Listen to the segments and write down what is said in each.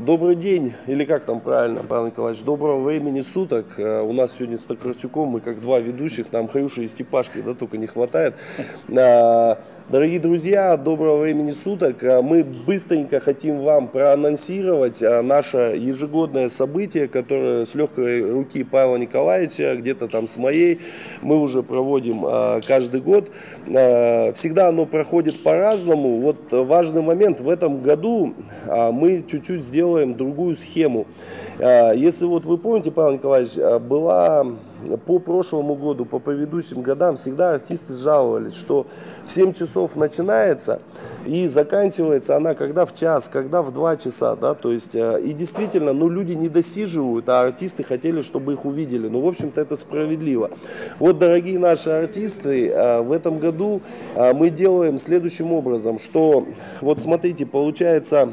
Добрый день, или как там правильно, Павел Николаевич, доброго времени суток. У нас сегодня с Токарчуком мы как два ведущих, нам Хрюши и Степашки, да, только не хватает. Дорогие друзья, доброго времени суток. Мы быстренько хотим вам проанонсировать наше ежегодное событие, которое с легкой руки Павла Николаевича, где-то там с моей, мы уже проводим каждый год. Всегда оно проходит по-разному. Вот важный момент, в этом году мы чуть-чуть сделаем другую схему. Если вот вы помните, Павел Николаевич, была по прошлому году, по предыдущим годам, всегда артисты жаловались, что в 7 часов начинается и заканчивается она когда в час, когда в 2 часа, да, то есть, и действительно, ну, люди не досиживают, а артисты хотели, чтобы их увидели, ну, в общем-то, это справедливо. Вот, дорогие наши артисты, в этом году мы делаем следующим образом, что, вот смотрите, получается,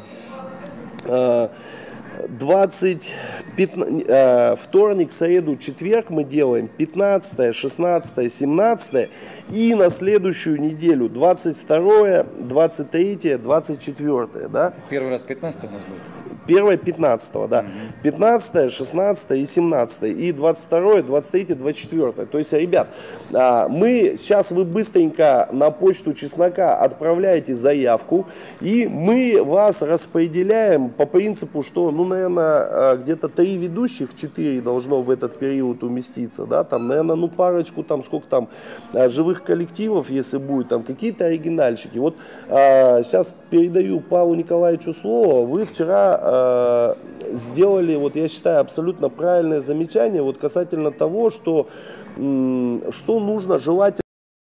вторник, среду, четверг мы делаем 15, 16, 17 и на следующую неделю 22, 23, 24. Да? Первый раз 15 у нас будет? Первое 15, да. 15, 16 и 17. И 22, 23, 24. То есть, ребят, сейчас вы быстренько на почту Чеснока отправляете заявку, и мы вас распределяем по принципу, что, ну, наверное, где-то 3 ведущих, 4 должно в этот период уместиться, да, там, наверное, ну, парочку, там, сколько там, живых коллективов, если будет, там, какие-то оригинальщики. Вот сейчас передаю Павлу Николаевичу слово. Вы вчера сделали, вот я считаю, абсолютно правильное замечание вот касательно того, что нужно желательно.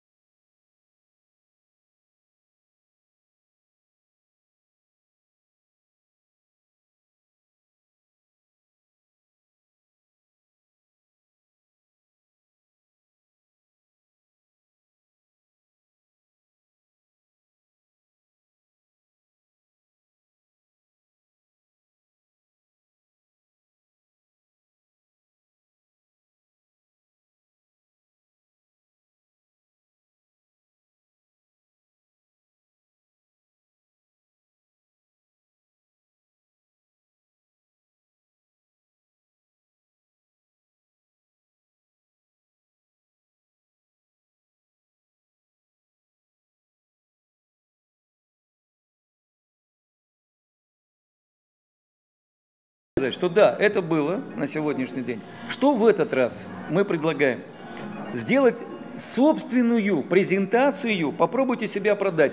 Что да, это было на сегодняшний день. Что в этот раз мы предлагаем? Сделать собственную презентацию, попробуйте себя продать.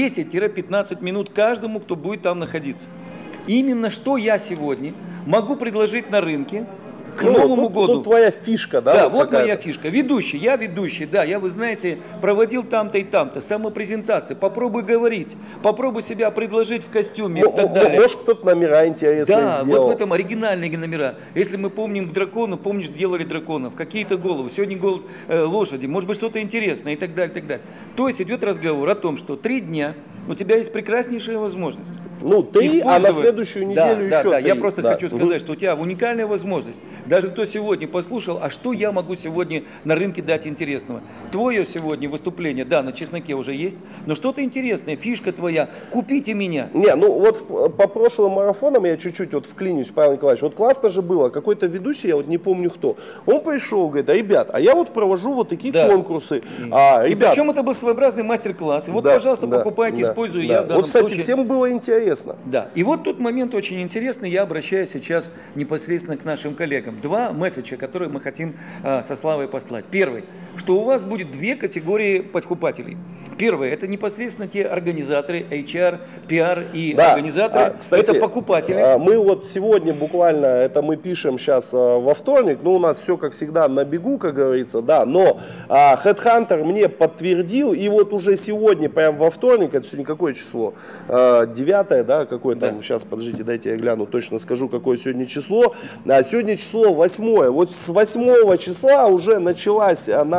10-15 минут каждому, кто будет там находиться. Именно что я сегодня могу предложить на рынке к Новому году. Тут твоя фишка, да? Да, вот моя фишка. Ведущий, да, я, вы знаете, проводил там-то и там-то, самопрезентации, попробуй говорить, попробуй себя предложить в костюме и так далее. Может, кто-то номера интересные сделал. Да, вот в этом оригинальные номера. Если мы помним дракону, помнишь, делали драконов, какие-то головы, сегодня лошади, может быть, что-то интересное и так далее, и так далее. То есть идет разговор о том, что 3 дня у тебя есть прекраснейшая возможность. Ну, 3, а на следующую неделю еще 3. Да, я просто хочу сказать, что у тебя уникальная возможность. Даже кто сегодня послушал, а что я могу сегодня на рынке дать интересного? Твое сегодня выступление, да, на Чесноке уже есть, но что-то интересное, фишка твоя, купите меня. Не, ну вот по прошлым марафонам я чуть-чуть вот вклинюсь, Павел Николаевич, вот классно же было, какой-то ведущий, я вот не помню кто, он пришел, говорит, ребят, а я вот провожу вот такие конкурсы. И причем это был своеобразный мастер-класс, и вот, пожалуйста, покупайте, используйте, я в данном вот, кстати, случае... всем было интересно. Да, и вот тут момент очень интересный, я обращаюсь сейчас непосредственно к нашим коллегам. 2 месседжа, которые мы хотим со Славой послать. Первый, что у вас будет 2 категории подкупателей. Первое, это непосредственно те организаторы, HR, PR и организаторы, кстати, это покупатели. Мы вот сегодня буквально, это мы пишем сейчас во вторник, ну у нас все как всегда на бегу, как говорится, да, но Headhunter мне подтвердил, и вот уже сегодня, прям во вторник, это сегодня какое число? 9, да, какое там, сейчас, подождите, дайте я гляну, точно скажу, какое сегодня число. Сегодня число 8, вот с 8 числа уже началась наша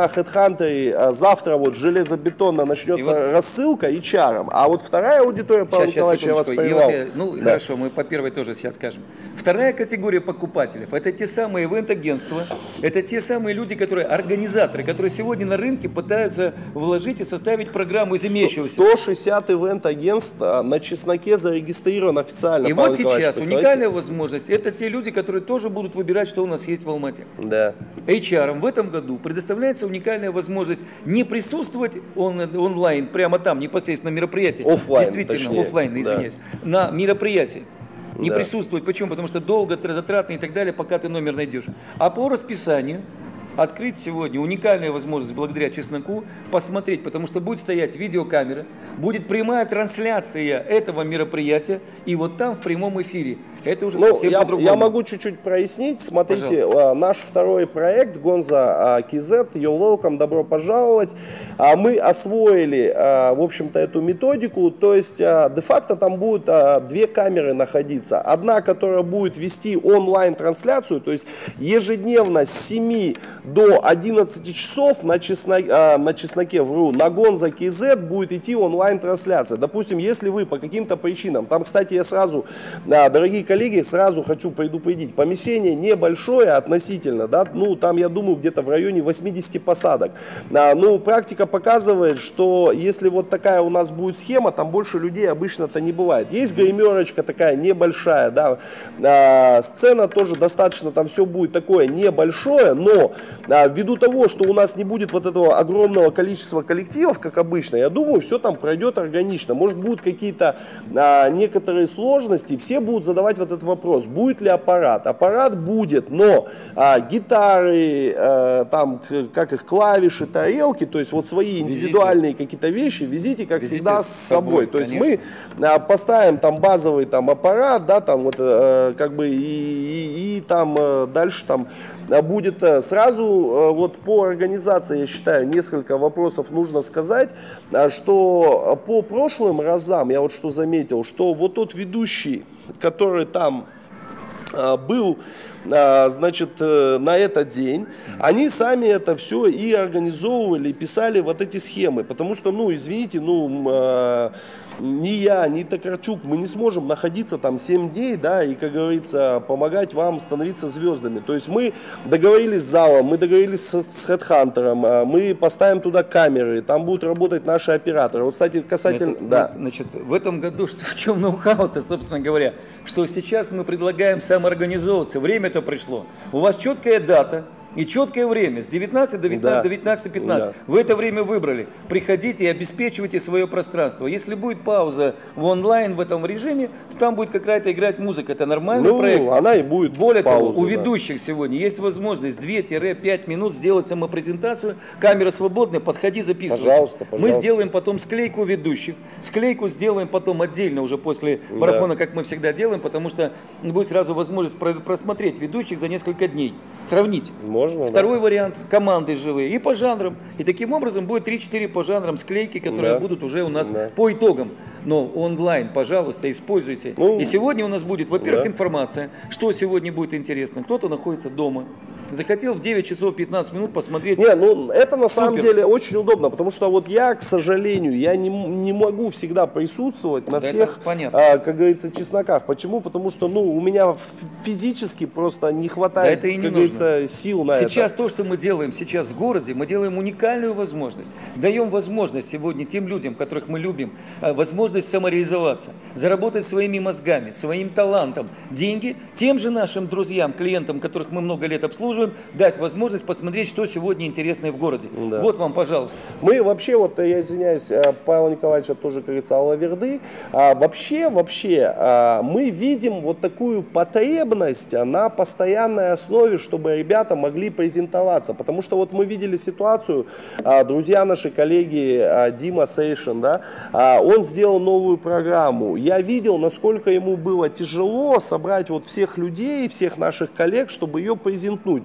на HeadHunter завтра вот железобетонно начнется рассылка HR, а вот вторая аудитория, Павел Николаевич, я вас прервал. Ну, хорошо, мы по первой тоже сейчас скажем. Вторая категория покупателей – это те самые ивент-агентства, это те самые люди, которые организаторы, которые сегодня на рынке пытаются вложить и составить программу из имеющегося. 160 ивент-агентств на чесноке зарегистрировано официально. И вот сейчас уникальная возможность – это те люди, которые тоже будут выбирать, что у нас есть в Алмате. Да. HR в этом году предоставляется уникальная возможность не присутствовать онлайн, прямо там, непосредственно на мероприятии. Оффлайн, действительно, точнее. офлайн, извиняюсь, на мероприятии. Не Да. присутствовать. Почему? Потому что долго, затратно и так далее, пока ты номер найдешь. А по расписанию открыть сегодня уникальная возможность благодаря чесноку посмотреть, потому что будет стоять видеокамера, будет прямая трансляция этого мероприятия, и вот там в прямом эфире. Это уже совсем по-другому. Я могу чуть-чуть прояснить. Смотрите, наш второй проект Гонза KZ, You're Welcome, добро пожаловать. Мы освоили, в общем-то, эту методику. То есть, де-факто там будут две камеры находиться. Одна, которая будет вести онлайн-трансляцию, то есть ежедневно с 7 до 11 часов на чесноке, на Гонза KZ будет идти онлайн-трансляция. Допустим, если вы по каким-то причинам, там, кстати, я сразу, дорогие коллеги, сразу хочу предупредить, помещение небольшое относительно, да, ну, там, я думаю, где-то в районе 80 посадок. Ну, практика показывает, что если вот такая у нас будет схема, там больше людей обычно-то не бывает. Есть гримерочка такая небольшая, да, сцена тоже достаточно, там все будет такое небольшое, но ввиду того, что у нас не будет вот этого огромного количества коллективов, как обычно, я думаю, все там пройдет органично. Может, будут какие-то некоторые сложности, все будут задавать вот этот вопрос, будет ли аппарат. Аппарат будет, но гитары, там, как их, клавиши, тарелки, то есть вот свои индивидуальные какие-то вещи везите, как всегда, с собой. То есть мы поставим там базовый там аппарат, да, там вот как бы и там дальше там будет сразу вот по организации, я считаю, несколько вопросов нужно сказать, что по прошлым разам я вот что заметил, что вот тот ведущий, который там был, значит, на этот день, они сами это все и организовывали, писали вот эти схемы, потому что, ну, извините, ну, ни я, ни Токарчук, мы не сможем находиться там 7 дней, да, и, как говорится, помогать вам становиться звездами. То есть мы договорились с залом, мы договорились с HeadHunter, мы поставим туда камеры, там будут работать наши операторы. Вот, кстати, касательно... Да. Значит, в этом году, в чем ноу-хау-то, собственно говоря, что сейчас мы предлагаем самоорганизовываться, время-то пришло. У вас четкая дата. И четкое время, с 19 до 19:15. Да. В это время выбрали. Приходите и обеспечивайте свое пространство. Если будет пауза в онлайн в этом режиме, то там будет какая-то играть музыка. Это нормальный проект. Она и будет. Более пауза, того, у ведущих сегодня есть возможность 2-5 минут сделать самопрезентацию. Камера свободная, подходи, записывай. Пожалуйста. Мы сделаем потом склейку ведущих. Склейку сделаем потом отдельно уже после марафона, как мы всегда делаем, потому что будет сразу возможность просмотреть ведущих за несколько дней. Сравнить. Второй вариант – команды живые и по жанрам. И таким образом будет 3-4 по жанрам склейки, которые будут уже у нас по итогам. Но онлайн, пожалуйста, используйте. И сегодня у нас будет, во-первых, информация, что сегодня будет интересно. Кто-то находится дома. Захотел в 9 часов 15 минут посмотреть. Не, ну это на самом деле очень удобно, потому что вот я, к сожалению, я не могу всегда присутствовать на всех, как говорится, чесноках. Почему? Потому что, ну, у меня физически просто не хватает, как говорится, сил на это. Сейчас то, что мы делаем сейчас в городе, мы делаем уникальную возможность. Даем возможность сегодня тем людям, которых мы любим, возможность самореализоваться, заработать своими мозгами, своим талантом деньги, тем же нашим друзьям, клиентам, которых мы много лет обслуживаем, дать возможность посмотреть, что сегодня интересное в городе. Да. Вот вам, пожалуйста. Мы вообще, вот я извиняюсь, Павел Николаевич тоже, как говорится, алаверды, вообще мы видим вот такую потребность на постоянной основе, чтобы ребята могли презентоваться. Потому что вот мы видели ситуацию, друзья наши, коллеги, Дима Сейшин, да, он сделал новую программу. Я видел, насколько ему было тяжело собрать вот всех людей, всех наших коллег, чтобы ее презентнуть.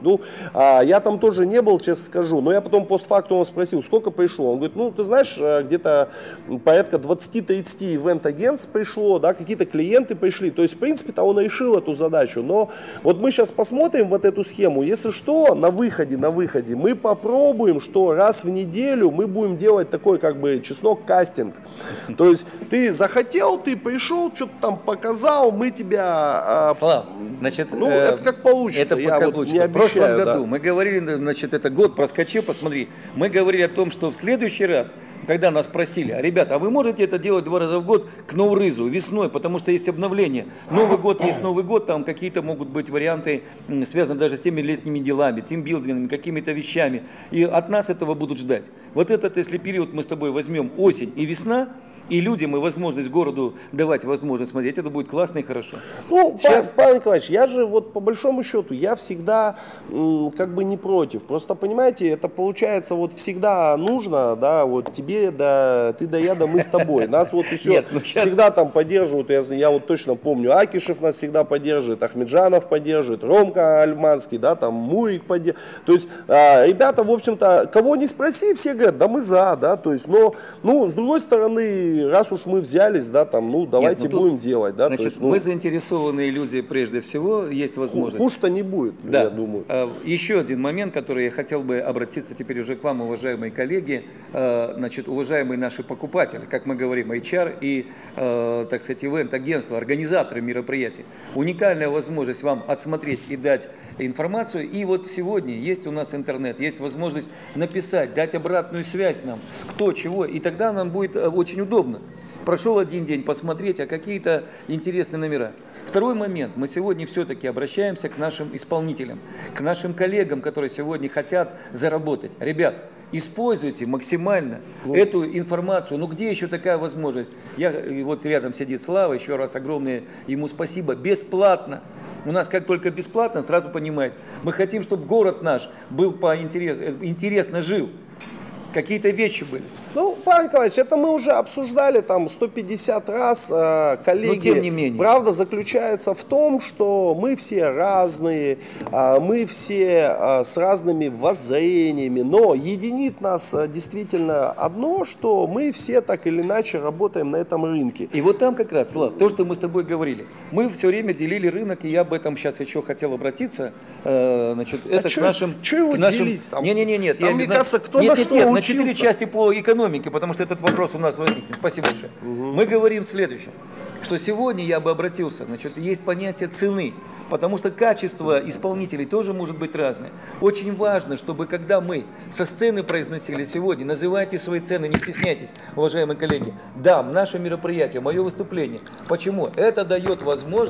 Ну, я там тоже не был, честно скажу, но я потом постфактум спросил, сколько пришло. Он говорит, ну, ты знаешь, где-то порядка 20-30 ивент-агентств пришло, да, какие-то клиенты пришли. То есть, в принципе-то он решил эту задачу. Но вот мы сейчас посмотрим вот эту схему. Если что, на выходе мы попробуем, что раз в неделю мы будем делать такой, как бы, чеснок-кастинг. То есть, ты захотел, ты пришел, что-то там показал, мы тебя... Слав, значит, ну, это как получится, это я как вот получится. не В прошлом обещаю, году да. мы говорили, значит, это год проскочил, посмотри, мы говорили о том, что в следующий раз, когда нас просили, ребята, а вы можете это делать 2 раза в год к Ноурызу, весной, потому что есть обновление. Новый год есть Новый год, там какие-то могут быть варианты, связанные даже с теми летними делами, тимбилдингами, какими-то вещами. И от нас этого будут ждать. Вот этот, если период мы с тобой возьмем осень и весна, и людям и возможность городу давать возможность смотреть, это будет классно и хорошо. Ну, Павел Николаевич, я же вот по большому счету, я всегда как бы не против. Просто, понимаете, это получается вот всегда нужно, да, вот тебе, да, ты да я, да мы с тобой. Нас вот еще всегда там поддерживают, я вот точно помню, Акишев нас всегда поддерживает, Ахмеджанов поддерживает, Ромка Альманский, да, там Мурик поддерживает. То есть ребята, в общем-то, кого не спроси, все говорят, да мы за, да, то есть, но, ну, с другой стороны, раз уж мы взялись, да, там, ну, давайте будем делать, да. Значит, то есть, ну, мы заинтересованные люди прежде всего, есть возможность. Хуже-то не будет, да. Я думаю. Еще один момент, который я хотел бы обратиться теперь уже к вам, уважаемые коллеги, значит, уважаемые наши покупатели, как мы говорим, HR и, так сказать, ивент-агентства, организаторы мероприятий. Уникальная возможность вам отсмотреть и дать информацию. И вот сегодня есть у нас интернет, есть возможность написать, дать обратную связь нам, кто, чего, и тогда нам будет очень удобно. Прошел один день, посмотреть, а какие-то интересные номера. Второй момент. Мы сегодня все-таки обращаемся к нашим исполнителям, к нашим коллегам, которые сегодня хотят заработать. Ребят, используйте максимально эту информацию. Ну где еще такая возможность? Вот рядом сидит Слава, еще раз огромное ему спасибо. Бесплатно. У нас как только бесплатно, сразу понимает. Мы хотим, чтобы город наш был интересно жил. Какие-то вещи были. Ну, Павел Николаевич, это мы уже обсуждали там 150 раз, коллеги. Но тем не менее. Правда заключается в том, что мы все разные, мы все с разными воззрениями, но единит нас действительно одно, что мы все так или иначе работаем на этом рынке. И вот там как раз, Слав, то, что мы с тобой говорили, мы все время делили рынок, и я об этом сейчас еще хотел обратиться, значит, это к нашим... Что его делить? Нет. Там, мне кажется, кто на что на 4 части по экономике, потому что этот вопрос у нас возникнет. Спасибо большое. Мы говорим следующее, что сегодня я бы обратился, значит, есть понятие цены, потому что качество исполнителей тоже может быть разное. Очень важно, чтобы когда мы со сцены произносили сегодня, называйте свои цены, не стесняйтесь, уважаемые коллеги. Да, наше мероприятие, мое выступление. Почему? Это дает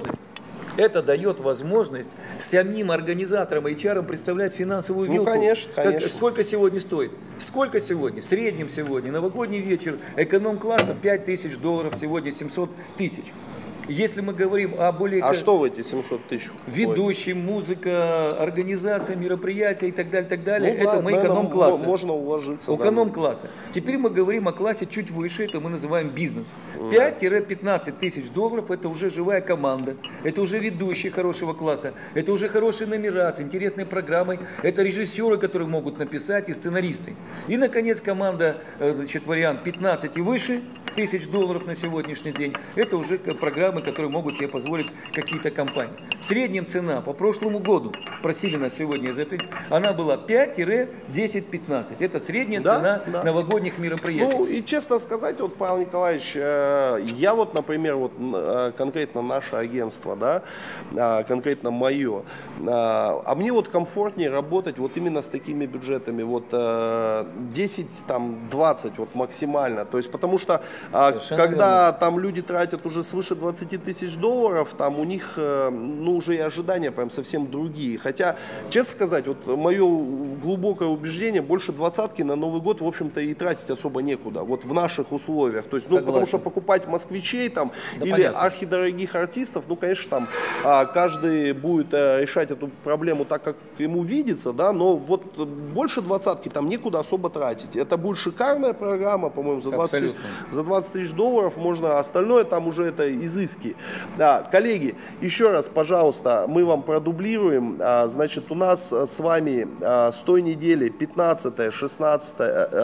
возможность самим организаторам и HR представлять финансовую вилку. Ну, конечно. Сколько сегодня стоит? Сколько сегодня? В среднем сегодня. Новогодний вечер эконом-класса $5000, сегодня 700 тысяч. Если мы говорим о более... А что в эти 700 тысяч? Ведущий, музыка, организация мероприятия и так далее, Ну, это мы эконом-класса. Можно уложиться. Эконом-класса. Теперь мы говорим о классе чуть выше, это мы называем бизнес. 5-15 тысяч долларов это уже живая команда, это уже ведущие хорошего класса, это уже хорошие номера с интересной программой, это режиссеры, которые могут написать, и сценаристы. И, наконец, команда, значит, вариант 15 и выше тысяч долларов на сегодняшний день, это уже программы, которые могут себе позволить какие-то компании. В среднем цена по прошлому году, просили нас сегодня запретить, она была 5-10-15. Это средняя цена новогодних мероприятий. Ну и честно сказать, вот, Павел Николаевич, я вот, например, вот конкретно наше агентство, да, конкретно мое, а мне вот комфортнее работать вот именно с такими бюджетами, вот 10-20 вот максимально, то есть потому что когда верно. там люди тратят уже свыше 20 тысяч долларов, там у них, ну, уже и ожидания прям совсем другие. Хотя, честно сказать, вот мое глубокое убеждение, больше 20-ки на Новый год, в общем-то, и тратить особо некуда, вот в наших условиях. То есть, ну, потому что покупать москвичей там или понятно. Архидорогих артистов, ну, конечно, там каждый будет решать эту проблему так, как ему видится, да, но вот больше 20-ки там некуда особо тратить. Это будет шикарная программа, по-моему, за 20 тысяч долларов можно, остальное там уже это изыски. Да, коллеги, еще раз, пожалуйста, мы вам продублируем. Значит, у нас с вами с той недели 15, 16,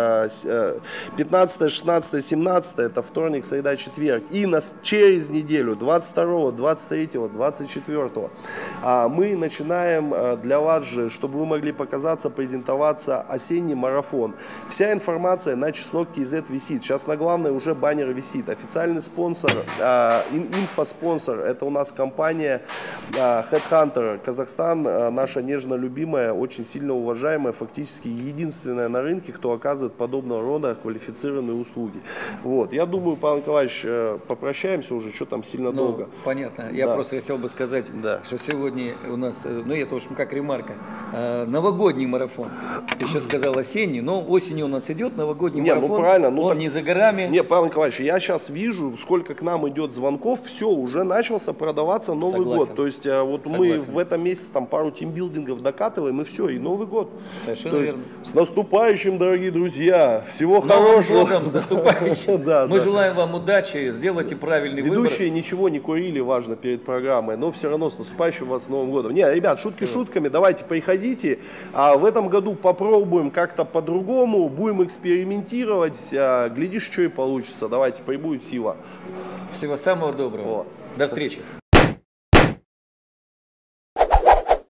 17, это вторник, среда, четверг. И через неделю, 22, 23, 24, мы начинаем для вас же, чтобы вы могли показаться, презентоваться, осенний марафон. Вся информация на число KZ висит. Сейчас на главной уже баннер висит. Официальный спонсор, инфоспонсор, это у нас компания Headhunter Казахстан, наша нежно любимая, очень сильно уважаемая, фактически единственная на рынке, кто оказывает подобного рода квалифицированные услуги. Вот. Я думаю, Павел Николаевич, попрощаемся уже, что там сильно долго. Понятно. Я просто хотел бы сказать, что сегодня у нас, это, в общем, как ремарка, новогодний марафон. Ты еще сказал осенний, но осенью у нас идет новогодний марафон. Ну правильно. Он не за горами. Не, Павел Николаевич, я сейчас вижу, сколько к нам идет звонков, все, уже начался продаваться Новый год. То есть мы в этом месяце там пару тимбилдингов докатываем, и все, и Новый год. Совершенно верно. С наступающим, дорогие друзья! Всего хорошего! Новым годом, с наступающим! Мы желаем вам удачи, сделайте правильный выбор. Ведущие ничего не курили, важно, перед программой, но все равно с наступающим вас Новым годом. Не, ребят, шутки шутками, давайте приходите. В этом году попробуем как-то по-другому, будем экспериментировать, глядишь, что и получится. Давайте, прибудет сила. Всего самого доброго. До встречи.